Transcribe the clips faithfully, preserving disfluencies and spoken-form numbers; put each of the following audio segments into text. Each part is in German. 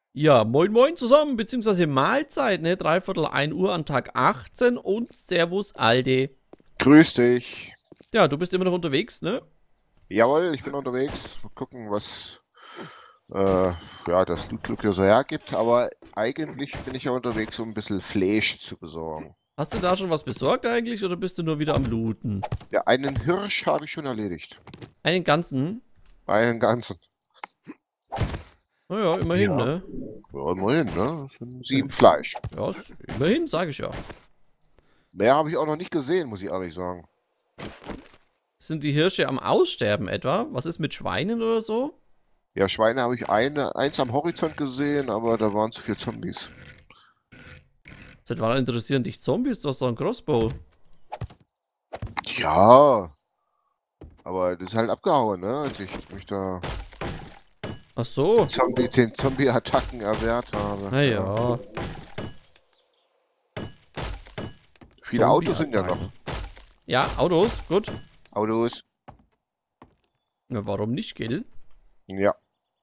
Ja, moin moin zusammen, beziehungsweise Mahlzeit, ne? Dreiviertel ein Uhr an Tag achtzehn und Servus, Alde. Grüß dich. Ja, du bist immer noch unterwegs, ne? Jawohl, ich bin unterwegs. Mal gucken, was äh, ja, das Loot Club hier so hergibt. Aber eigentlich bin ich ja unterwegs, um ein bisschen Fleisch zu besorgen. Hast du da schon was besorgt eigentlich oder bist du nur wieder am Looten? Ja, einen Hirsch habe ich schon erledigt. Einen ganzen? Einen ganzen. Naja, immerhin, Ja. ne? Ja, immerhin, ne? Das sind sieben Fleisch. Ja, ist, immerhin, sage ich ja. Mehr habe ich auch noch nicht gesehen, muss ich ehrlich sagen. Sind die Hirsche am Aussterben etwa? Was ist mit Schweinen oder so? Ja, Schweine habe ich eine, eins am Horizont gesehen, aber da waren zu viele Zombies. Seit wann interessieren dich Zombies? Du hast doch ein Crossbow. Ja, aber das ist halt abgehauen, ne? Als ich mich da Ach so. Zombie, den Zombie-Attacken erwehrt habe. Naja. Viele Autos sind ja noch. Ja, Autos, gut. Autos. Ja, warum nicht, gell? Ja.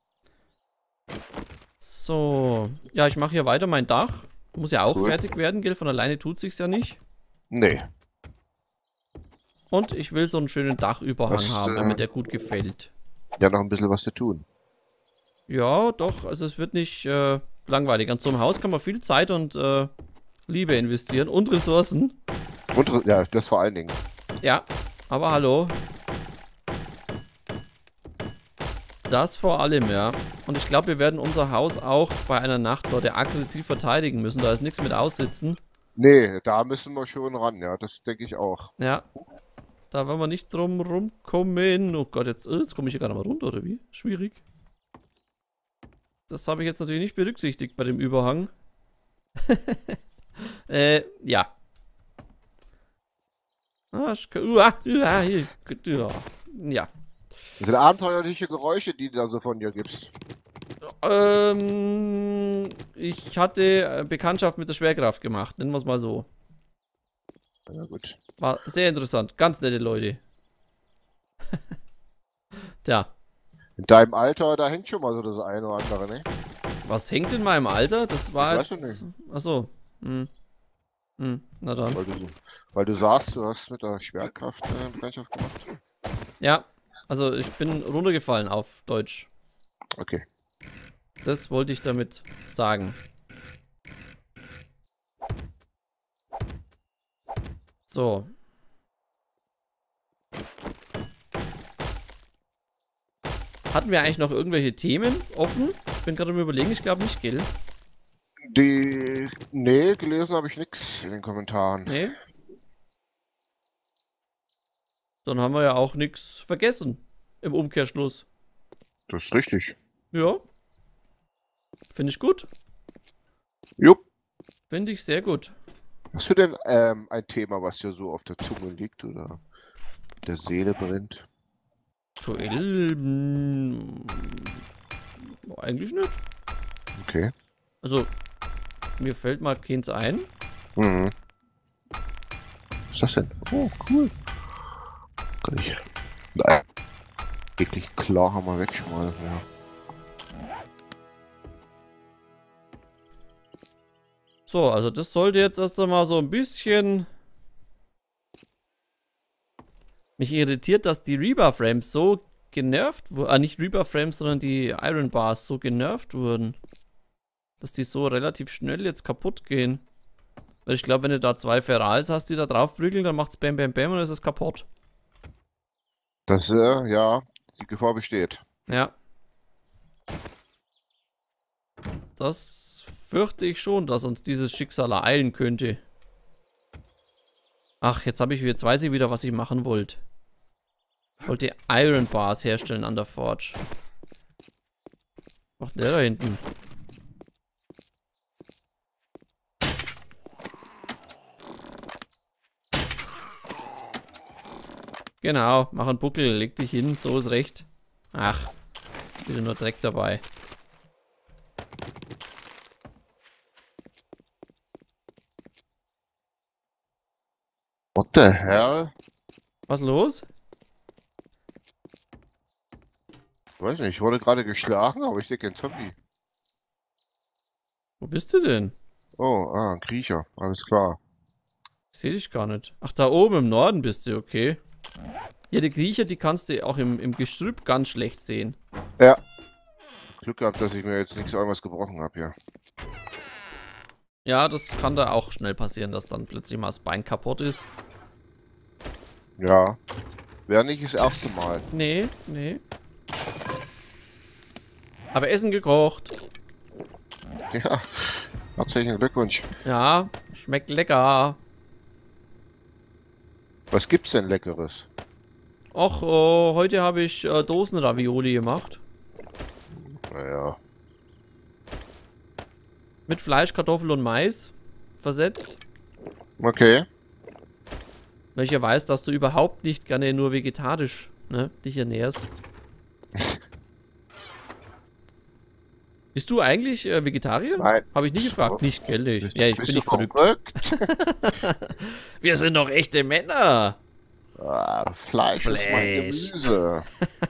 So. Ja, ich mache hier weiter mein Dach. Muss ja auch Cool. fertig werden, gell? Von alleine tut sich's ja nicht. Nee. Und ich will so einen schönen Dachüberhang Das, haben, äh, damit der gut gefällt. Ja, noch ein bisschen was zu tun. Ja, doch, also es wird nicht äh, langweilig. An so einem Haus kann man viel Zeit und äh, Liebe investieren und Ressourcen. Und, ja, das vor allen Dingen. Ja, aber hallo. Das vor allem, ja. Und ich glaube, wir werden unser Haus auch bei einer Nachtleute aggressiv verteidigen müssen. Da ist nichts mit aussitzen. Nee, da müssen wir schon ran, ja, das denke ich auch. Ja, da werden wir nicht drum rumkommen. Oh Gott, jetzt, äh, jetzt komme ich hier gar nicht mal runter, oder wie? Schwierig. Das habe ich jetzt natürlich nicht berücksichtigt bei dem Überhang. äh, ja. Ah, ich kann, uah, uah, hier, ja. Ja. Das sind abenteuerliche Geräusche, die du da so von dir gibst. Ähm, ich hatte äh, Bekanntschaft mit der Schwerkraft gemacht, nennen wir es mal so. Ja, gut. War sehr interessant, ganz nette Leute. Tja, In deinem Alter, da hängt schon mal so das eine oder andere, ne? was hängt in meinem Alter? Das war Ich weiß jetzt. schon Achso. Hm. Hm, na dann. Weil du, weil du sagst, du hast mit der Schwerkraft äh, Bekanntschaft gemacht. Ja, also ich bin runtergefallen auf Deutsch. Okay. Das wollte ich damit sagen. So. Hatten wir eigentlich noch irgendwelche Themen offen? Ich bin gerade am Überlegen, ich glaube nicht, gell? Die. Nee, gelesen habe ich nichts in den Kommentaren. Nee. Dann haben wir ja auch nichts vergessen. Im Umkehrschluss. Das ist richtig. Ja. Finde ich gut. Jupp. Finde ich sehr gut. Hast du denn ähm, ein Thema, was dir so auf der Zunge liegt oder der Seele brennt? Joel. Mh, eigentlich nicht. Okay. Also, mir fällt mal keins ein. Mhm. Was ist das denn? Oh, cool. Kann ich äh, wirklich klar haben wir wegschmeißen, ja. So, also das sollte jetzt erst einmal so ein bisschen... Mich irritiert, dass die Rebar-Frames so genervt wurden. Ah, nicht Rebar-Frames, sondern die Iron Bars so genervt wurden. Dass die so relativ schnell jetzt kaputt gehen. Weil ich glaube, wenn du da zwei Ferals hast, die da drauf prügeln, dann macht's Bam Bam Bam und dann ist es kaputt. Das, äh, ja, die Gefahr besteht. Ja. Das fürchte ich schon, dass uns dieses Schicksal ereilen könnte. Ach, jetzt habe ich, jetzt weiß ich wieder, was ich machen wollte. Ich wollte Iron Bars herstellen an der Forge. Was macht der da hinten? Genau, mach einen Buckel, leg dich hin, so ist recht. Ach, wieder nur Dreck dabei. What the hell? Was los? Ich weiß nicht, ich wurde gerade geschlagen, aber ich sehe keinen Zombie. Wo bist du denn? Oh, ah, ein Kriecher. Alles klar. Ich sehe dich gar nicht. Ach, da oben im Norden bist du, okay. Ja, die Kriecher, die kannst du auch im, im Gestrüpp ganz schlecht sehen. Ja. Glück gehabt, dass ich mir jetzt nichts irgendwas gebrochen habe hier. Ja, das kann da auch schnell passieren, dass dann plötzlich mal das Bein kaputt ist. Ja. Wäre nicht das erste Mal. Nee, nee. Aber Essen gekocht. Ja. Herzlichen Glückwunsch. Ja, schmeckt lecker. Was gibt's denn Leckeres? Och, äh, heute habe ich äh, Dosenravioli gemacht. Naja. Mit Fleisch, Kartoffel und Mais versetzt. Okay. Weil ich ja weiß, dass du überhaupt nicht gerne nur vegetarisch, ne, dich ernährst. Bist du eigentlich äh, Vegetarier? Nein. Habe ich nie gefragt. Nicht, gell? Ich, ja, ich bin nicht verrückt. verrückt? Wir sind doch echte Männer. Ah, Fleisch, Fleisch ist mein Gemüse.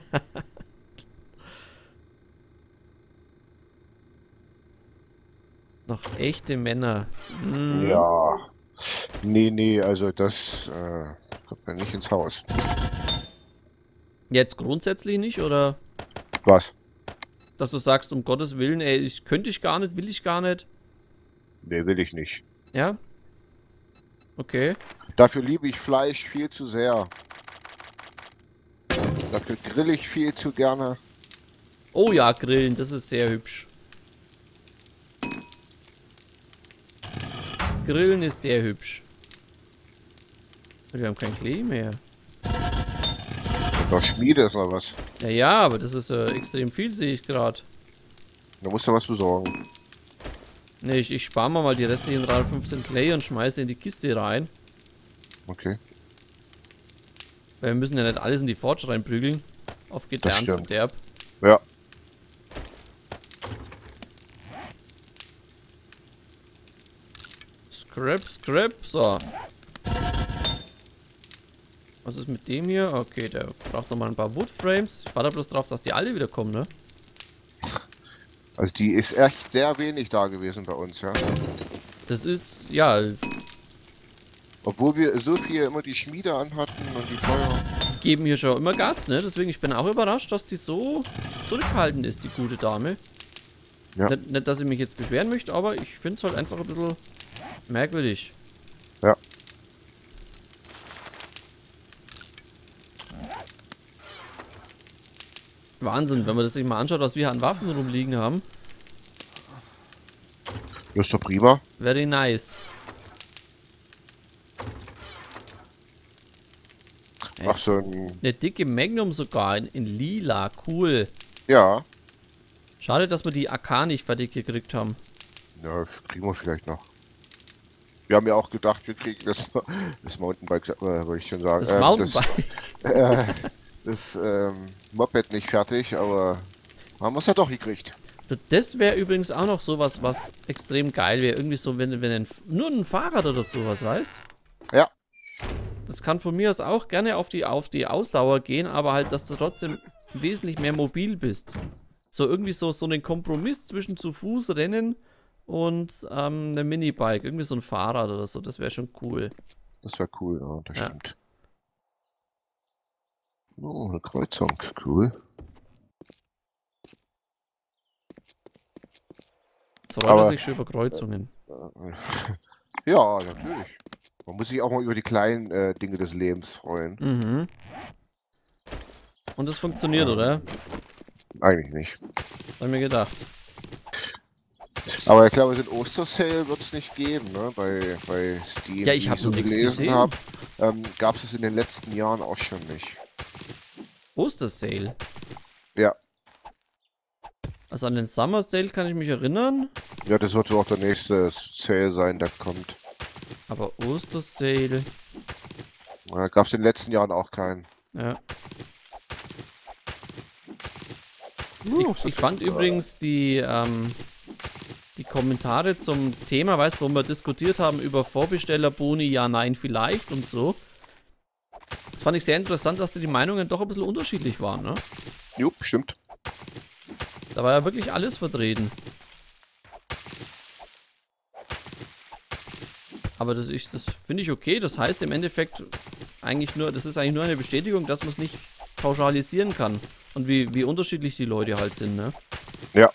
Noch echte Männer. Hm. Ja. Nee, nee, also das äh, kommt mir nicht ins Haus. Jetzt grundsätzlich nicht, oder? Was? Dass du sagst, um Gottes Willen, ey, ich könnte ich gar nicht, will ich gar nicht. Nee, will ich nicht. Ja? Okay. Dafür liebe ich Fleisch viel zu sehr. Dafür grill ich viel zu gerne. Oh ja, Grillen, das ist sehr hübsch. Grillen ist sehr hübsch. Wir haben kein Klee mehr. Doch Schmiede ist mal was. Ja, ja, aber das ist äh, extrem viel, sehe ich gerade. Da musst du was besorgen. Ne, ich, ich spare mal die restlichen dreihundertfünfzehn Clay und schmeiße in die Kiste rein. Okay. Weil wir müssen ja nicht alles in die Forge reinprügeln. Auf Gedeih und Verderb. Ja. Scrap, Scrap, so. Was ist mit dem hier? Okay, der braucht nochmal ein paar Woodframes. Ich warte bloß drauf, dass die alle wieder kommen, ne? Also die ist echt sehr wenig da gewesen bei uns, ja. Das ist, ja... Obwohl wir so viel immer die Schmiede anhatten und die Feuer. Die geben hier schon immer Gas, ne? Deswegen, ich bin auch überrascht, dass die so zurückhaltend ist, die gute Dame. Ja. Nicht, nicht, dass ich mich jetzt beschweren möchte, aber ich finde es halt einfach ein bisschen merkwürdig. Ja. Wahnsinn, wenn man das sich mal anschaut, was wir an Waffen rumliegen haben. Das ist doch prima. Very nice. Ach, so ein... Eine dicke Magnum sogar, in, in lila, cool. Ja. Schade, dass wir die A K nicht fertig gekriegt haben. Ja, das kriegen wir vielleicht noch. Wir haben ja auch gedacht, wir kriegen das, das Mountainbike, äh, wollte ich schon sagen. Das ähm, Mountainbike. Das, äh, das ähm, Moped nicht fertig, aber haben wir es ja doch gekriegt. Das wäre übrigens auch noch sowas, was extrem geil wäre. Irgendwie so, wenn, wenn ein, nur ein Fahrrad oder sowas, weißt? Ja. Das kann von mir aus auch gerne auf die, auf die Ausdauer gehen, aber halt, dass du trotzdem wesentlich mehr mobil bist. So irgendwie so, so einen Kompromiss zwischen zu Fuß rennen und ähm, einem Minibike. Irgendwie so ein Fahrrad oder so, das wäre schon cool. Das wäre cool, ja, das Ja. stimmt. Oh, eine Kreuzung, cool. Es freut Aber- sich schon über Kreuzungen. Ja, natürlich. Man muss sich auch mal über die kleinen äh, Dinge des Lebens freuen. Mhm. Und das funktioniert, Ja. oder? Eigentlich nicht. Hab ich mir gedacht. Aber ich glaube, so ein Ostersale wird es nicht geben, ne? Bei, bei Steam. Ja, ich wie hab noch nichts gelesen gesehen. hab, ähm, gab es es in den letzten Jahren auch schon nicht. Ostersale. Ja. Also an den Summer Sale kann ich mich erinnern. Ja, das wird wohl auch der nächste Sale sein, der kommt. Aber Ostersale. Ja, gab es in den letzten Jahren auch keinen. Ja. Uh, Ich, ich fand übrigens die, ähm, die Kommentare zum Thema, weißt du, wo wir diskutiert haben über Vorbestellerboni, ja, nein, vielleicht und so. Das fand ich sehr interessant, dass da die Meinungen doch ein bisschen unterschiedlich waren, ne? Jupp, stimmt. Da war ja wirklich alles vertreten. Aber das, ist- das finde ich okay. Das heißt im Endeffekt eigentlich nur, das ist eigentlich nur eine Bestätigung, dass man es nicht pauschalisieren kann. Und wie, wie unterschiedlich die Leute halt sind, ne? Ja.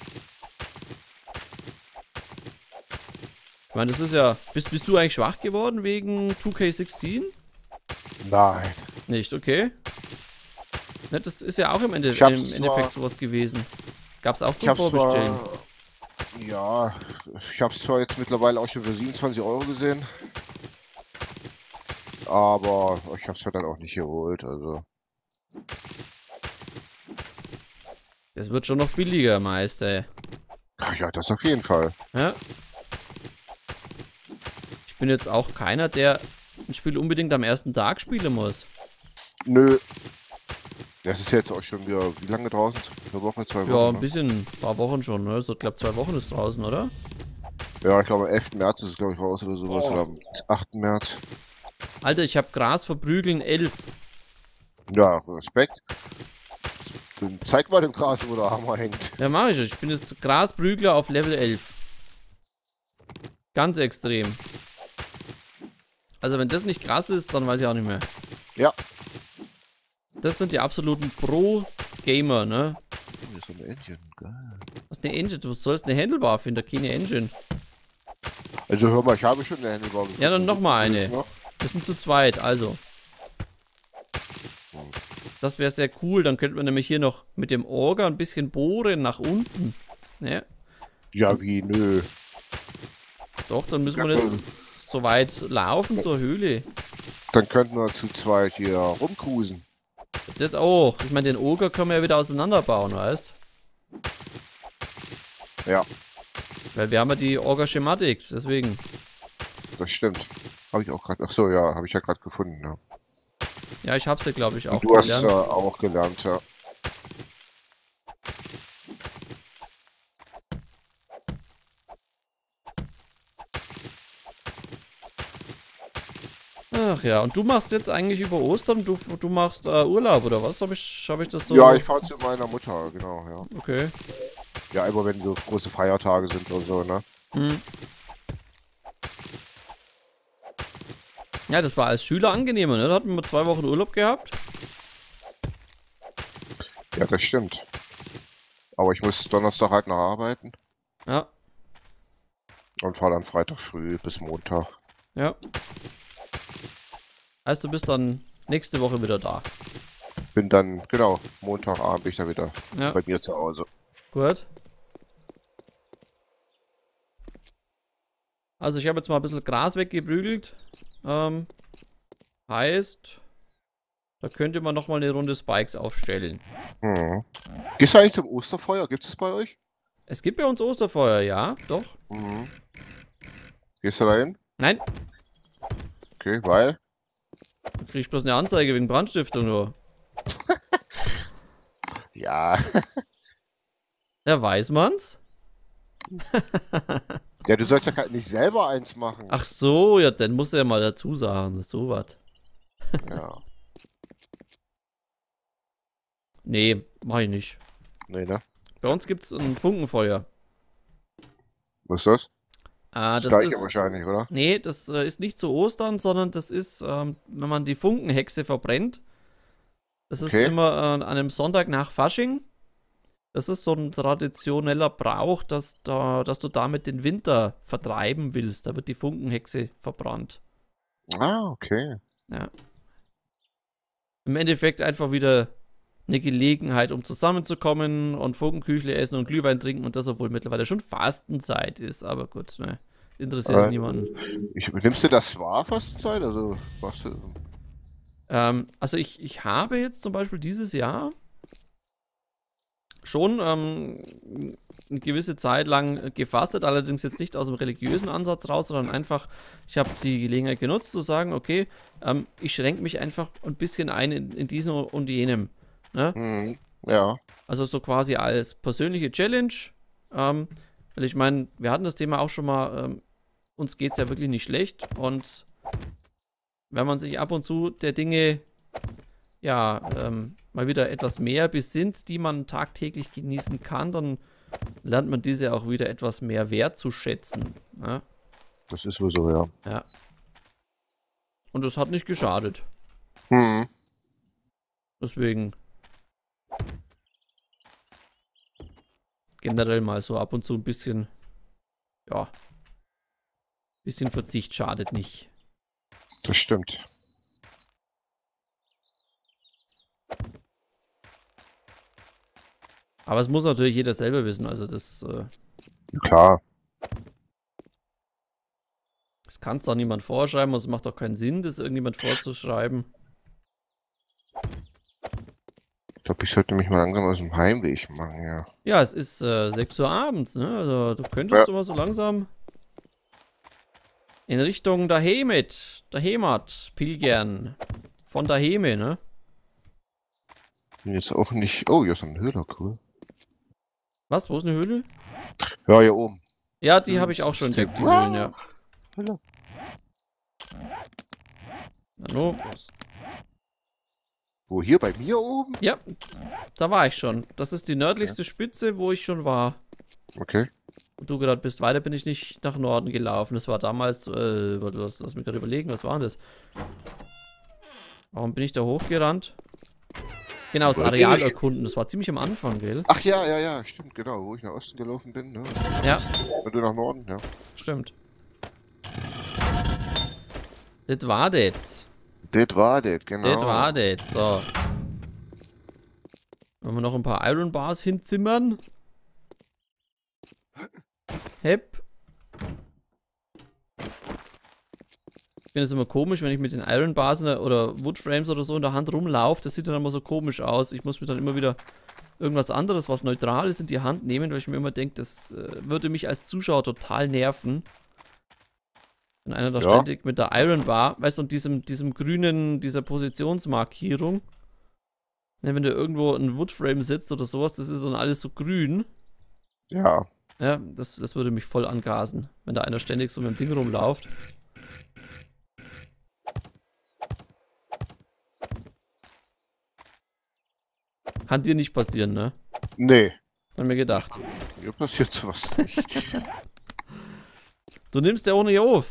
Ich meine, das ist ja... Bist, bist du eigentlich schwach geworden wegen zwei K sechzehn? Nein. Nicht, okay. Ne, das ist ja auch im, Ende, Ich hab's im Endeffekt zwar- sowas gewesen. Gab's auch Ich zum hab's Vorbestellen. zwar, ja, ich habe es zwar jetzt mittlerweile auch schon für siebenundzwanzig Euro gesehen. Aber ich habe es mir dann auch nicht geholt, also. Das wird schon noch billiger, meist, ey. Ja, das auf jeden Fall. Ja. Ich bin jetzt auch keiner, der ein Spiel unbedingt am ersten Tag spielen muss. Nö. Das ist jetzt auch schon wieder, wie lange draußen? Eine Woche, zwei Wochen? Ja, ein ne? bisschen, ein paar Wochen schon, ne? So, ich glaube, zwei Wochen ist draußen, oder? Ja, ich glaube, am elften März ist es, glaube ich, raus oder sowas. Oh. Oder am achten März. Alter, ich habe Gras verprügeln elf. Ja, Respekt. Dann zeig mal dem Gras, wo der Hammer hängt. Ja, mache ich. Ich bin jetzt Grasprügler auf Level elf. Ganz extrem. Also wenn das nicht krass ist, dann weiß ich auch nicht mehr. Ja. Das sind die absoluten Pro-Gamer, ne? Oh, hier ist so eine Engine, geil. Was ist eine Engine? Du sollst eine Handlebar finden, keine Engine. Also hör mal, ich habe schon eine Handelbar gefunden. Ja, dann noch mal eine. Noch? Wir sind zu zweit, also. Das wäre sehr cool. Dann könnte man nämlich hier noch mit dem Orga ein bisschen bohren nach unten. Ja, Ja, wie, nö. doch, dann müssen wir jetzt so weit laufen zur Höhle. Dann könnten wir zu zweit hier rumcruisen. Das auch. Ich meine, den Orga können wir ja wieder auseinanderbauen, weißt? Ja, Weil wir haben ja die Orga-Schematik, deswegen. das stimmt. Habe ich auch gerade. Ach so, ja, habe ich ja gerade gefunden. Ja. Ja, ich hab's ja, glaube ich, auch Du hast es gelernt. ja auch gelernt, ja. Ach ja, und du machst jetzt eigentlich über Ostern, du, du machst äh, Urlaub, oder was? Habe ich, hab ich das so... Ja, ich fahre zu meiner Mutter, genau, ja. Okay. Ja, immer wenn so große Feiertage sind und so, ne? Hm. Ja, das war als Schüler angenehmer, ne? Da hatten wir zwei Wochen Urlaub gehabt. Ja, das stimmt. Aber ich muss Donnerstag halt noch arbeiten Ja, und fahre dann Freitag früh bis Montag. ja. Heißt, du bist dann nächste Woche wieder da. Bin dann, genau, Montagabend bin ich dann wieder Ja, bei mir zu Hause. gut. Also ich habe jetzt mal ein bisschen Gras weggeprügelt. Ähm, heißt, da könnte man nochmal eine Runde Spikes aufstellen. Mhm. Gehst du eigentlich zum Osterfeuer? Gibt es bei euch? Es gibt bei uns Osterfeuer, ja, doch. Mhm. Gehst du da hin? Nein, Okay, weil? du kriegst bloß eine Anzeige wegen Brandstiftung nur. Ja. Ja, weiß man's? Ja, du sollst ja kein- nicht selber eins machen. Ach so, ja, dann muss er ja mal dazu sagen, so was. Ja. Nee, mach ich nicht. Nee, ne? Bei uns gibt's ein Funkenfeuer. Was ist das? Ah, Das das gleiche ist... wahrscheinlich, oder? Nee, das äh, ist nicht zu Ostern, sondern das ist, ähm, wenn man die Funkenhexe verbrennt. Das ist Okay. immer äh, an einem Sonntag nach Fasching. Das ist so ein traditioneller Brauch, dass, da, dass du damit den Winter vertreiben willst. Da wird die Funkenhexe verbrannt. Ah, okay. Ja. Im Endeffekt einfach wieder eine Gelegenheit, um zusammenzukommen und Funkenküchle essen und Glühwein trinken und das, obwohl mittlerweile schon Fastenzeit ist. Aber gut, ne, interessiert Äh, niemanden. Ich, nimmst du das wahr, Fastenzeit? Also, was du. Ähm, also ich, ich habe jetzt zum Beispiel dieses Jahr schon ähm, eine gewisse Zeit lang gefastet, allerdings jetzt nicht aus dem religiösen Ansatz raus, sondern einfach, ich habe die Gelegenheit genutzt zu sagen, okay, ähm, ich schränke mich einfach ein bisschen ein in, in diesem und jenem. Ne? Mhm. Ja. Also so quasi als persönliche Challenge. Ähm, weil ich meine, wir hatten das Thema auch schon mal, ähm, uns geht es ja wirklich nicht schlecht und wenn man sich ab und zu der Dinge, ja, ähm, mal wieder etwas mehr besinnt, die man tagtäglich genießen kann, dann lernt man diese auch wieder etwas mehr wertzuschätzen. Ja? Das ist wohl so, ja. Ja. Und das hat nicht geschadet. Hm. Deswegen. Generell mal so ab und zu ein bisschen. Ja. Bisschen Verzicht schadet nicht. Das stimmt. Aber es muss natürlich jeder selber wissen. Also das. Äh, Ja, klar. Das kann es doch niemand vorschreiben. Also es macht doch keinen Sinn, das irgendjemand vorzuschreiben. Ich glaube, ich sollte mich mal langsam aus dem Heimweg machen, ja. Ja, es ist äh, sechs Uhr abends, ne? Also du könntest Ja. du mal so langsam in Richtung der Heimat, der Heimat pilgern. Von der Heme, ne? Bin jetzt auch nicht. Oh, hier ist ein Höhler, cool. Was? Wo ist eine Höhle? Ja, hier oben. Ja, die habe ich auch schon entdeckt, die Höhlen, ja. Höhler. Hallo? Wo, hier bei mir oben? Ja, da war ich schon. Das ist die nördlichste Spitze, wo ich schon war. Okay. Und du gerade bist. Weiter bin ich nicht nach Norden gelaufen. Das war damals, äh, warte, lass, lass mich gerade überlegen, was war das? Warum bin ich da hochgerannt? Genau, das Areal erkunden. Das war ziemlich am Anfang, gell? Ach ja, ja, ja, stimmt, genau. Wo ich nach Osten gelaufen bin, ne? Ja, Und du nach Norden, ja. stimmt. Das war das. Das war das, genau. Das war das. So. Wenn wir noch ein paar Iron Bars hinzimmern. Hep. Ich finde es immer komisch, wenn ich mit den Iron Bars in der, oder Wood Frames oder so in der Hand rumlaufe. Das sieht dann immer so komisch aus. Ich muss mir dann immer wieder irgendwas anderes, was neutral ist, in die Hand nehmen, weil ich mir immer denke, das äh, würde mich als Zuschauer total nerven. Wenn einer da Ja. ständig mit der Iron Bar, weißt du, und diesem, diesem grünen, dieser Positionsmarkierung. Ja, wenn da irgendwo ein Woodframe sitzt oder sowas, das ist dann alles so grün. Ja. Ja, das, das würde mich voll angasen, wenn da einer ständig so mit dem Ding rumläuft. Kann dir nicht passieren, ne? Nee. Hab mir gedacht. Mir passiert sowas nicht. Du nimmst ja ohne hier auf.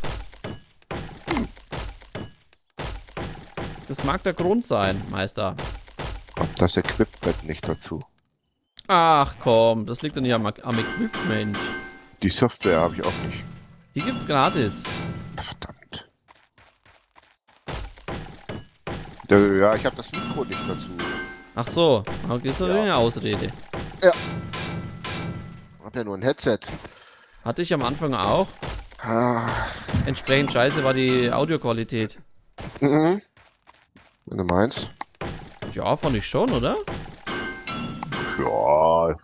Das mag der Grund sein, Meister. Hab das Equipment nicht dazu. Ach komm, das liegt doch nicht am, am Equipment. Die Software habe ich auch nicht. Die gibt's gratis. Verdammt. Ja, ja, ich habe das Mikro nicht dazu. Ach so, okay, ist natürlich eine Ausrede. Hab ja nur ein Headset. Hatte ich am Anfang auch. Ah. Entsprechend scheiße war die Audioqualität. Mhm. Wenn du meinst. Ja, fand ich schon, oder? Ja.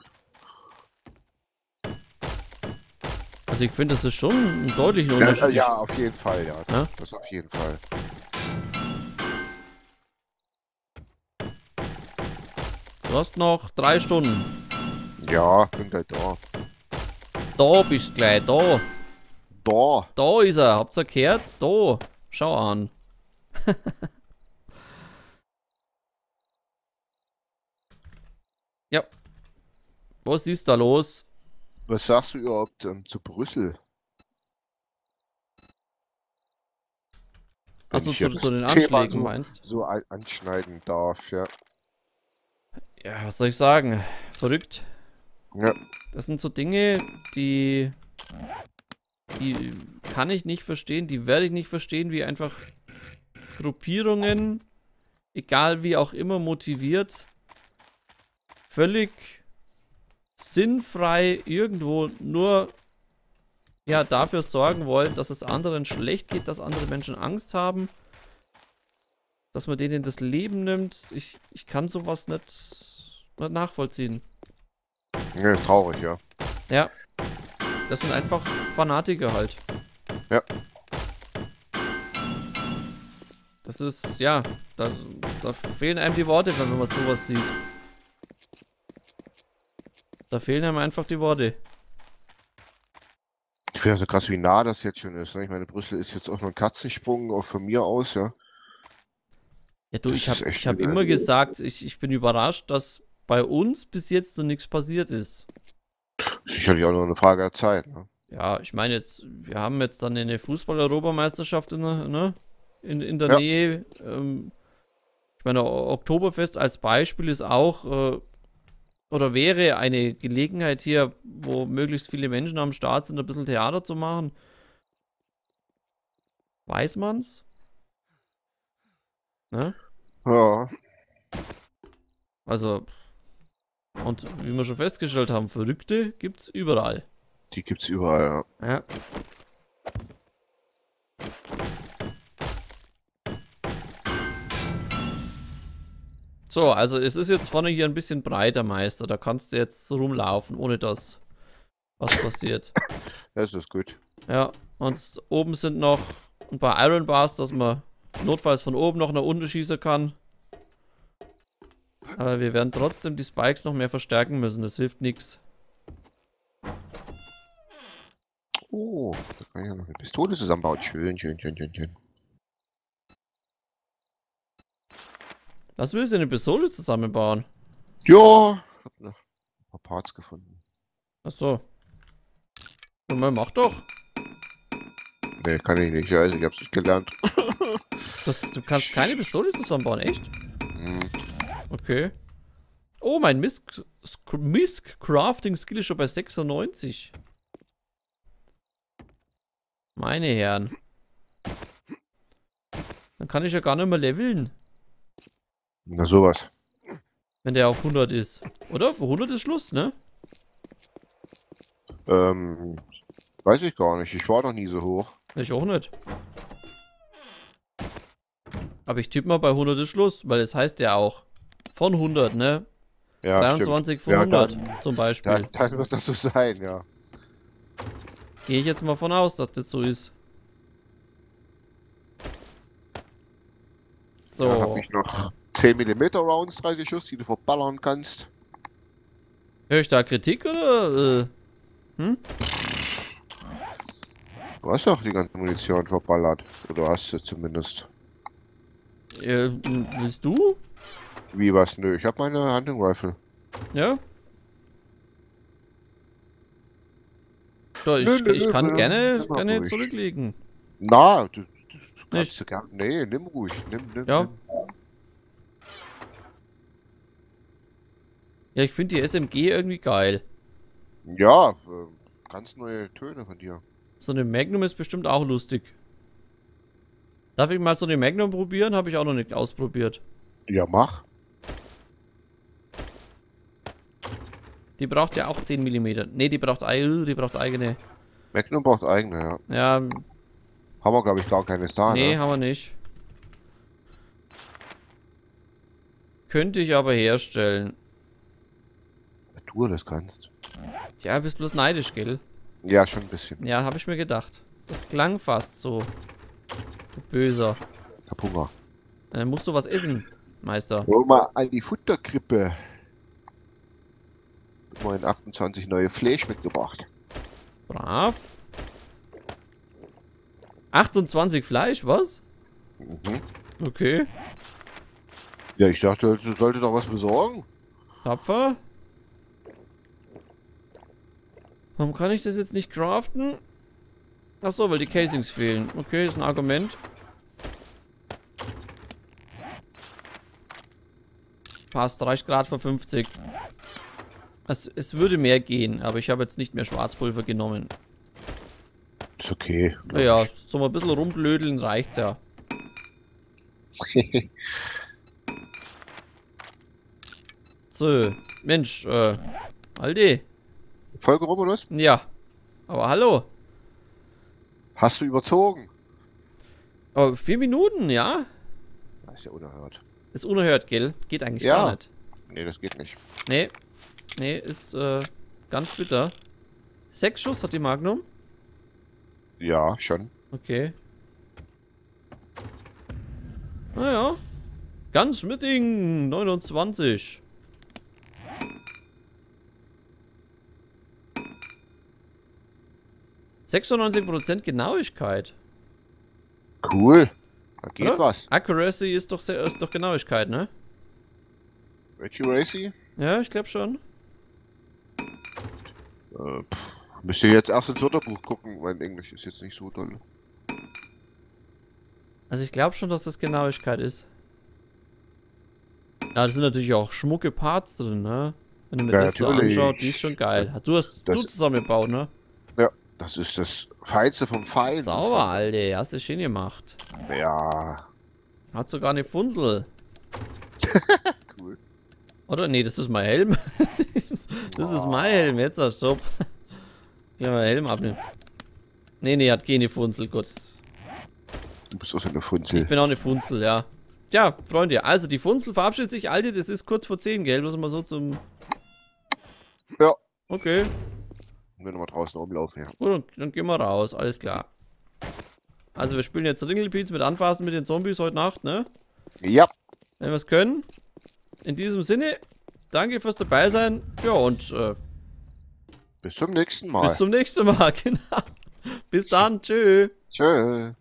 Also ich finde, das ist schon ein deutlicher Ja, Unterschied. ja, auf jeden Fall, ja. Ja? Das auf jeden Fall. Du hast noch drei Stunden. Ja, bin gleich da. Da bist du gleich, da. Da. Da ist er. Habt ihr gehört? Da. Schau an. Ja. Was ist da los? Was sagst du überhaupt ähm, zu Brüssel? Wenn Achso, ich zu, jetzt zu den das Thema Anschlägen so, meinst? so an- anschneiden darf, ja. Ja, was soll ich sagen? Verrückt. Ja. Das sind so Dinge, die, die kann ich nicht verstehen, die werde ich nicht verstehen, wie einfach Gruppierungen, egal wie auch immer motiviert, völlig sinnfrei irgendwo nur ja, dafür sorgen wollen, dass es anderen schlecht geht, dass andere Menschen Angst haben, dass man denen das Leben nimmt. Ich, ich kann sowas nicht, nicht nachvollziehen. Ja, traurig, ja. Ja, das sind einfach Fanatiker halt. Ja. Das ist, ja, da, da fehlen einem die Worte, wenn man sowas sieht. Da fehlen einem einfach die Worte. Ich finde ja so krass, wie nah das jetzt schon ist. Ne? Ich meine, Brüssel ist jetzt auch nur ein Katzensprung, auch von mir aus, ja. Ja, du, ich Das ist habe echt ich hab übel. immer gesagt, ich, ich bin überrascht, dass bei uns bis jetzt noch nichts passiert ist. Sicherlich auch nur eine Frage der Zeit. Ne? Ja, ich meine jetzt, wir haben jetzt dann eine Fußball-Europameisterschaft in, der- ne? in, in der Ja. Nähe. Ähm, ich meine, O- Oktoberfest als Beispiel ist auch, äh, oder wäre eine Gelegenheit hier, wo möglichst viele Menschen am Start sind, ein bisschen Theater zu machen. Weiß man's? Ne? Ja, Also, und wie wir schon festgestellt haben, Verrückte gibt's überall. die gibt's überall. Ja. Ja. So, also es ist jetzt vorne hier ein bisschen breiter, Meister. Da kannst du jetzt rumlaufen, ohne dass was passiert. Das ist gut. Ja, und oben sind noch ein paar Iron Bars, dass man notfalls von oben noch nach unten schießen kann. Aber wir werden trotzdem die Spikes noch mehr verstärken müssen. Das hilft nichts. Oh, da kann ich ja noch eine Pistole zusammenbauen. Schön, schön, schön, schön, schön. Was willst du denn eine Pistole zusammenbauen? Ja, hab noch ein paar Parts gefunden. Achso. Und man macht doch. Nee, kann ich nicht. Also, ich hab's nicht gelernt. Das, du kannst keine Pistole zusammenbauen, echt? Hm. Okay. Oh, mein Misk, Sk- Misk Crafting Skill ist schon bei sechsundneunzig. Meine Herren. Dann kann ich ja gar nicht mehr leveln, Na, sowas. wenn der auf hundert ist. Oder? hundert ist Schluss, ne? Ähm, weiß ich gar nicht. Ich war noch nie so hoch. Ich auch nicht. Aber ich tippe mal, bei hundert ist Schluss, weil es heißt ja auch von hundert, ne? Ja, dreiundzwanzig von Ja, hundert dann- zum stimmt. Beispiel. Ja, dann wird das so sein, ja. Gehe ich jetzt mal von aus, dass das so ist. So. Da habe ich noch zehn Millimeter Rounds, dreißig Schuss, die du verballern kannst. Höre ich da Kritik oder? Äh, hm? Du hast doch die ganze Munition verballert. Oder hast du zumindest. Äh, willst du? Wie was? Nö, ich habe meine Hunting Rifle. Ja? So, ich, Nö, nö, ich nö, kann nö, gerne, nimm mal gerne ruhig. zurücklegen. Na, du, du, du kannst Nicht? du gern. Nee, nimm ruhig. Nimm, nimm, Ja. nimm. Ja, ich finde die S M G irgendwie geil. Ja, äh, ganz neue Töne von dir. So eine Magnum ist bestimmt auch lustig. Darf ich mal so eine Magnum probieren? Habe ich auch noch nicht ausprobiert. Ja, mach. Die braucht ja auch zehn Millimeter. Ne, die braucht, ei- die braucht eigene. Magnum braucht eigene, ja. Ja, Haben wir, glaube ich, gar keine da, nee, ne? haben wir nicht. Könnte ich aber herstellen. Wenn du das kannst. Tja, bist bloß neidisch, gell? Ja, schon ein bisschen. Ja, habe ich mir gedacht. Das klang fast so. Du Böser. Ich hab Hunger. Dann musst du was essen, Meister. Hol mal an die Futterkrippe. Immerhin achtundzwanzig neue Fleisch mitgebracht. Brav. achtundzwanzig Fleisch, was? Mhm. Okay. Ja, ich dachte, du solltest doch was besorgen. Tapfer. Warum kann ich das jetzt nicht craften? Ach so, weil die Casings fehlen. Okay, ist ein Argument. Passt, reicht gerade für fünfzig. Es, es würde mehr gehen, aber ich habe jetzt nicht mehr Schwarzpulver genommen. Ist okay. Naja, so mal ein bisschen rumblödeln reicht's ja. So, Mensch, äh, Aldi. Folge rum oder was? Ja, aber hallo. Hast du überzogen? Aber vier Minuten, ja? Das ist ja unerhört. Ist unerhört, gell? Geht eigentlich Ja. gar nicht. Nee, das geht nicht. Nee. Nee, ist äh, ganz bitter. Sechs Schuss hat die Magnum. Ja, schon. Okay. Naja. Ganz Schmitting, neunundzwanzig. sechsundneunzig Prozent Genauigkeit. Cool. Da geht Oder? was. Accuracy ist doch, sehr, ist doch Genauigkeit, ne? Accuracy? Ja, ich glaube schon. Äh, pff, müsst ihr jetzt erst ins Wörterbuch gucken, mein Englisch ist jetzt nicht so doll. Also ich glaube schon, dass das Genauigkeit ist. Ja, da sind natürlich auch schmucke Parts drin, ne? Wenn du mir Ja, das so natürlich. anschaut, die ist schon geil. Du hast Das- du zusammengebaut, ne? Ja, das ist das Feinste vom Fein. Sauber, Alter. Hast du schön gemacht. Ja, Hat sogar eine Funzel. cool. Oder? Nee, das ist mein Helm. Das ist mein Helm. Jetzt, ah, stopp. Ich will meinen Helm abnehmen. Nee, nee, hat keine Funzel. Gut. Du bist auch so eine Funzel. Ich bin auch eine Funzel, ja. Tja, Freunde, also die Funzel verabschiedet sich. Alter, das ist kurz vor zehn, gell? Was mal so zum... Ja. Okay. Wenn wir mal draußen rumlaufen, ja. Gut, dann, dann gehen wir raus. Alles klar. Also wir spielen jetzt Ringelpiez mit Anfassen mit den Zombies heute Nacht, ne? Ja. Wenn wir es können. In diesem Sinne, danke fürs dabei sein. Ja, und äh, Bis zum nächsten Mal. bis zum nächsten Mal. Genau. Bis dann. Tschö. Tschö.